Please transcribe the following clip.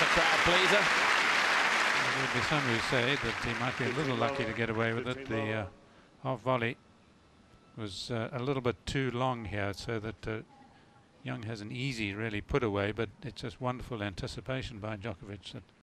crowd pleaser. There will be some who say that he might be a little lucky to get away with it. The half volley was a little bit too long here, so that Young has an easy really put away, but it's just wonderful anticipation by Djokovic that